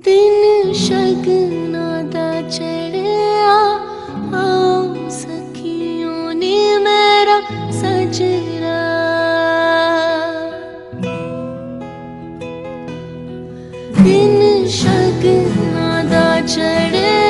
दिन शगना दा चढ़िया आओ सखियों ने मेरा सजरा। दिन शगना दा चढ़िया